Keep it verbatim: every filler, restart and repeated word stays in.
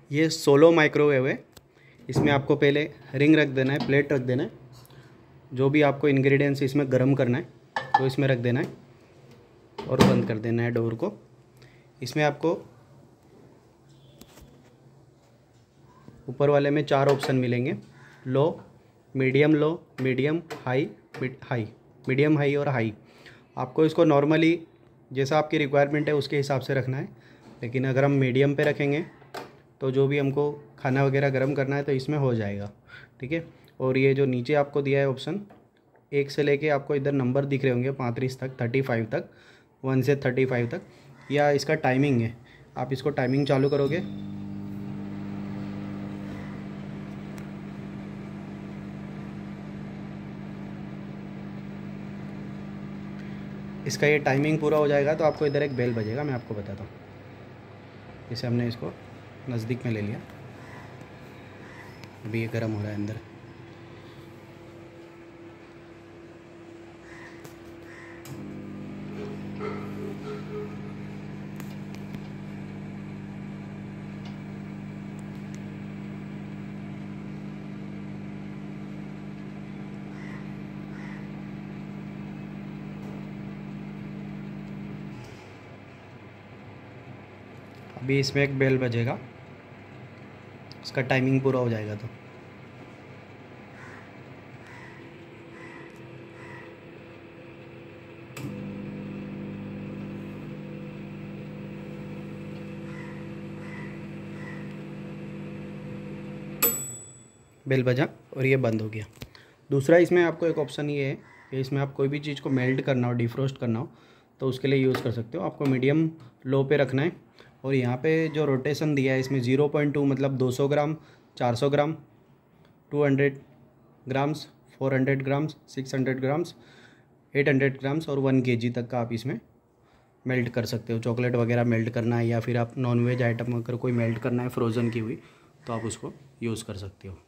ये solo microwave है। इसमें आपको पहले रिंग रख देना है, प्लेट रख देना है, जो भी आपको इंग्रेडिएंट्स इसमें गर्म करना है तो इसमें रख देना है और बंद कर देना है डोर को। इसमें आपको ऊपर वाले में चार ऑप्शन मिलेंगे, low, medium low, medium high, high medium high और हाई। आपको इसको नॉर्मली जैसा आपकी रिक्वायरमेंट है उसके हिसाब से रखना है, लेकिन अगर हम मीडियम पे रखेंगे तो जो भी हमको खाना वगैरह गर्म करना है तो इसमें हो जाएगा, ठीक है। और ये जो नीचे आपको दिया है ऑप्शन, एक से लेके आपको इधर नंबर दिख रहे होंगे पैंतीस तक, पैंतीस तक, वन से पैंतीस तक, या इसका टाइमिंग है। आप इसको टाइमिंग चालू करोगे इसका ये टाइमिंग पूरा हो जाएगा तो आपको इधर एक बेल बजेगा, मैं आपको बताता हूँ। जैसे हमने इसको नज़दीक में ले लिया, अभी ये गर्म हो रहा है अंदर। अभी इसमें एक बेल बजेगा, इसका टाइमिंग पूरा हो जाएगा तो बेल बजा और ये बंद हो गया। दूसरा इसमें आपको एक ऑप्शन ये है कि इसमें आप कोई भी चीज़ को मेल्ट करना हो, डिफ्रोस्ट करना हो तो उसके लिए यूज़ कर सकते हो। आपको मीडियम लो पे रखना है और यहाँ पे जो रोटेशन दिया है इसमें ज़ीरो पॉइंट टू मतलब दो सौ ग्राम, चार सौ gram, two hundred grams, four hundred grams, six hundred grams, eight hundred grams और वन केजी तक का आप इसमें मेल्ट कर सकते हो। चॉकलेट वगैरह मेल्ट करना है या फिर आप नॉन वेज आइटम अगर कोई मेल्ट करना है फ्रोज़न की हुई तो आप उसको यूज़ कर सकते हो।